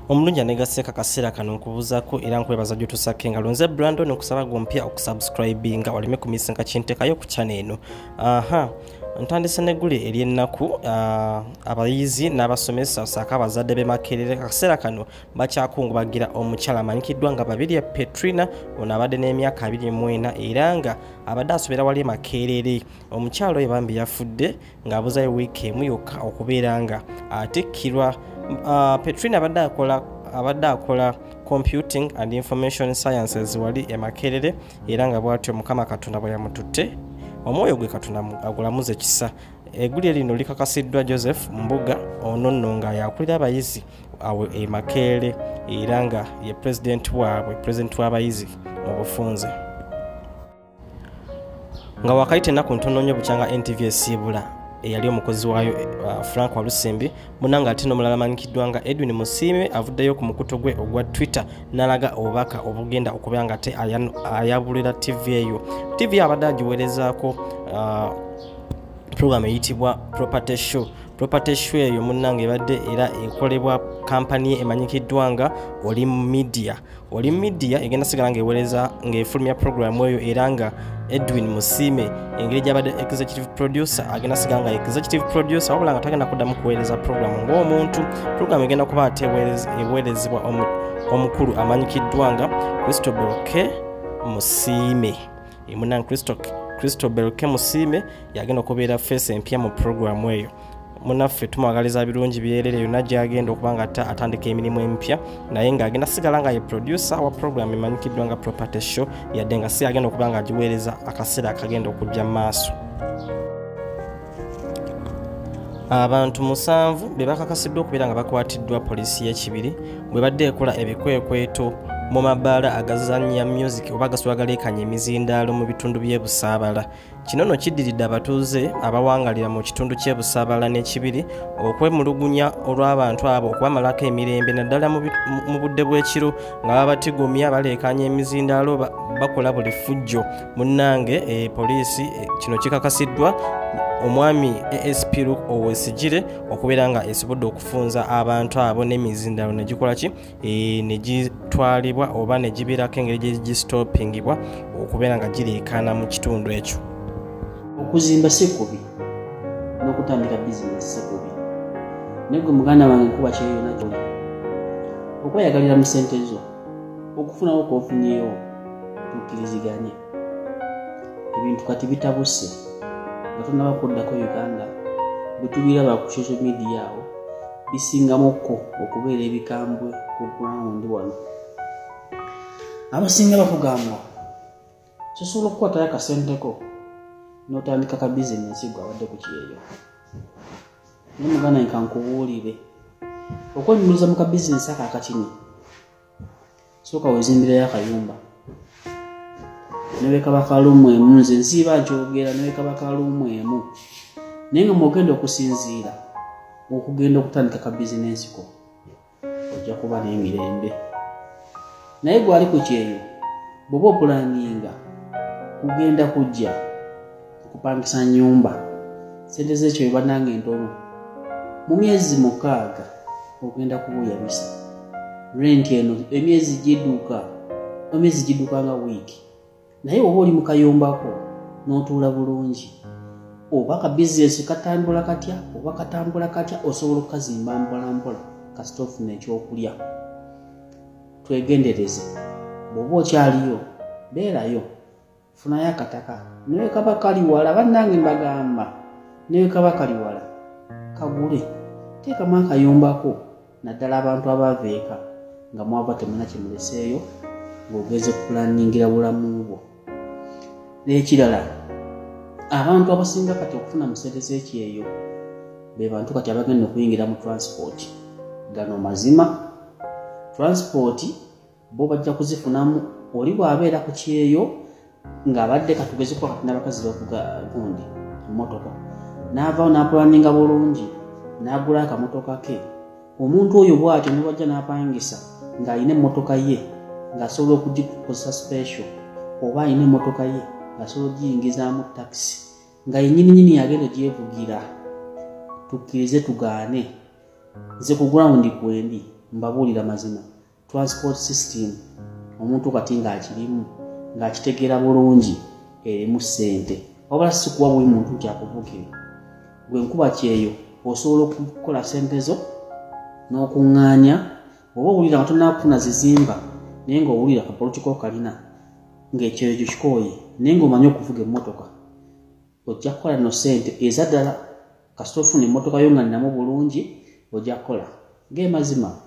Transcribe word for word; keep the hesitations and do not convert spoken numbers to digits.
Omulungi anegaseka kaseera kano nkubuzaako era nkwebaza gyotusake nga lonze Brandon nkusaba gompya okusubscribe nga waleme kumisinga kintekayo ku channel eno. Aha ntandise negule eri ennaku uh, abayizi n'abasomesa osaka abazadde be Makerere kaseera kano bakyakungubagira omukyala amanyikiddwa nga babiri Petrina ono abadde n'emyaka abiri mu ena era nga abadde asobera wali Makerere. Omukyala oyo bambi yafudde ng'abuzayo wiiki emu yokka okubeera nga atikkirwa. Uh, Petrina abadde akola abadde akola computing and information sciences wali e Makerere era nga bwatyo Mukama Katonda bwe yamututte omwoyo gwe Katonda agulamuze kisa. Eggulire lino likakasiddwa Joseph Mbuga ono nno nga yakulira abayizi awo e Makerere era nga ye president waabwe president w'abayizi mu bufunze. Nga wakaite ennaku ntono nnyo bukyanga N T V esiibula eyali omukozi waayo uh, Frank Walusimbi munanga ate n'omulala amanyikiddwa nga Edwin Musiime avuddeyo ku mukuto gwe ogwa Twitter n'alaga obubaka obugenda okubeera nga te ayabulira T V eyo. T V abadde agiweerezaako uh, program eyitibwa Property Show. Property Show eyo munnange ebadde era ekolebwa kampani emanyikiddwa nga Oli Media. Oli Media egenda sigala ng'eweereza ng'efulumya program eyo era nga Edwin Musiime engeri gy'abadde executive producer agenda sigala nga executive producer wabula nga tagenda kuddamu kuweereza program ng'omuntu. Program egenda kuba ate eweerezebwa omukulu amanyikiddwa nga Christobel K. Musiime. Munnange Christobel K. Musiime yagenda okubeera face empya mu program eyo. Munaffe tumwagaliza birungi byerere yonna gyagenda okuba nga atandika emirimu empya naye ng'agenda sigala nga ye producer wa program emanyikiddwa nga Property Show yadde nga si agenda okuba nga agiweereza akaseera akagenda okujja mu maaso. Abantu musanvu be bakakasiddwa okubeera nga bakwatiddwa poliisi y'ekibiri bwe badde ekola ebikwekweto mu mabaala agazannya music oba agaswagaleekanya emizindaalo mu bitundu by'e Busaabala. Kino nno kiddiridde abatuuze abawangalira mu kitundu ky'e Busaabala n'ekibiri okwemulugunya olw'abantu abo okubamalako emirembe naddala mu budde bw'ekiro nga babatigomya baleekanya emizindaalo bakola buli fujjo. Munnange e, poliisi e, kino kikakasiddwa omwami A S P Luke Owesigire okubeera nga esobodde okufunza abantu abo n'emizindaalo ne gikola ki e, ne gitwalibwa oba ne gibeerako engeri gye gistopingibwa okubeera nga gireekaana mu kitundu ekyo. Okuzimba si kubi n'okutandika bizinesi si kubi naye gwe muganda wange nkuba kyeyona gyoli okweyagalira mu ssente zo okufunawo koofunyeewo tukkiriziganye ebintu kati bitabuse nga tonaba kuddako Uganda bwe tubiraba ku social media awo bisingamukko okubeera ebikambwe ku ground wano. Abasinga bakugamba sosobola okukwatayo akasenteko n'otandika ka bizinesi gwe abadde ku kyeyo. Naye muganda nka nkubuulire okwenyumiriza mu ka bizinesi ako akatini sooka wezimbirayo akayumba newe kaba kalumu emu nze nsiiba nkyogera newe kaba kalumu emu naye nga mwogenda okusinziira okugenda okutandika ka bizinesi ko ojja kuba n'emirembe. Naye gwali ku kyeyo bw'oba opulaninga kugenda kujja kupangisa nyumba sente z'ekyo banange entono mu myezi mukaaga ogenda kubuyabisa rent eno emyezi gidduka emyezi gidduka nga wiiki. Naye oba oli mu kayombako n'otuula bulungi oba ka bizinesi katambula katya oba katambula katya osobola okukazimba mpola mpola kasita ofuna ekyokulya. Twegendereze bw'oba okyaliyo beerayo funayo akataka newe kaba kali wala bannange mbagamba newe kaba kali wala kagule teekamu akayombako naddala abantu abaveeka nga mwava temuna kyemuleseeyo ng'ogeze kupulaningira bulamu bwo. N'ekirala abantu abasinga kati okufuna mu ssente z'ekyeyo be bantu kati abagenda okuyingira mu transport. Gano mazima transport bo bajja kuzifunamu oli bw'abeera ku kyeyo ng'abadde katugeze kwa kati n'abakazi bavuga gundi emmotoka n'avaawo n'apulaninga bulungi n'agula akamotoka ke. Omuntu oyo bw'atyo ne bajja n'apangisa ng'alina emmotoka ye ng'asobola okugikozesa special oba alina emmotoka ye ng'asobola ogiyingizaamu taxi nga yennyininyini yagenda gyevugira. Tukkirize tugaane nze ku ground kwendi mbabuulira mazima transport system omuntu kati ng'akirimu ng'akitegeera bulungi erimu ssente wabula si kuwa buli muntu nti akuvukire gwe nkuba kyeyo osobola okukola ssente zo n'okuŋŋaanya oba owulira nga tonnakufuna zizimba naye ng'owulira kapolitiko kalina ng'ekyeyo kyo kikooye naye ng'omanyi okuvuga emmotoka ojja kukola no ssente eza ddala kasita ofuna emmotoka yo nga nnamu bulungi ojja kukola ng'emazima